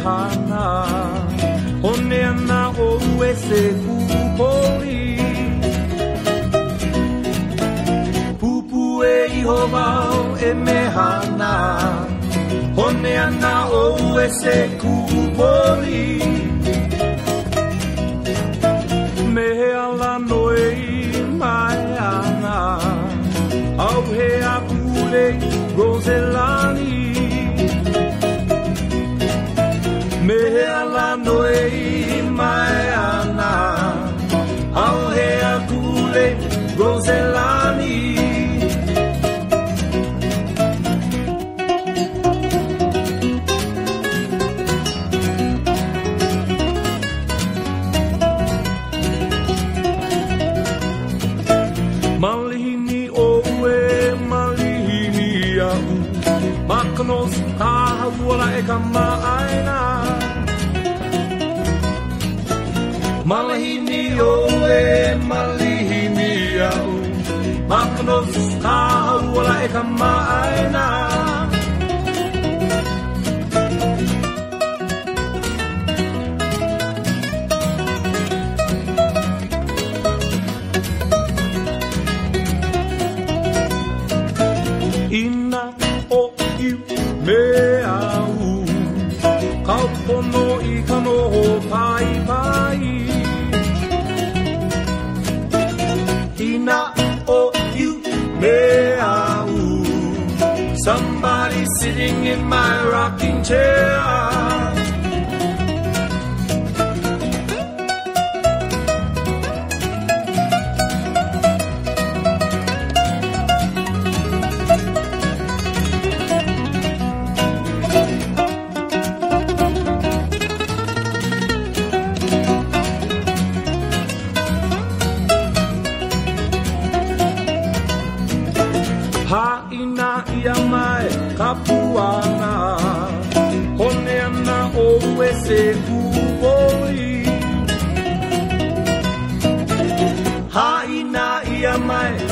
hana Hone ana o e se kupori Pupu e iho wau e me hana Hone ana o e se kupori Me ala noe mai ana Au he a pule Roselani Me ala noe mai ana Au he a pule Roselani Malihini oe, malihini au Makanos kahawala e ka maaina Malihini oe, malihini au Makanos kahawala e ka maaina Ina o iu me au Kaupono I kano ho pai pai Ina o iu me au Somebody sitting in my rocking chair Haina ia mai kapuana Hone ana o e se kuoi Haina ia mai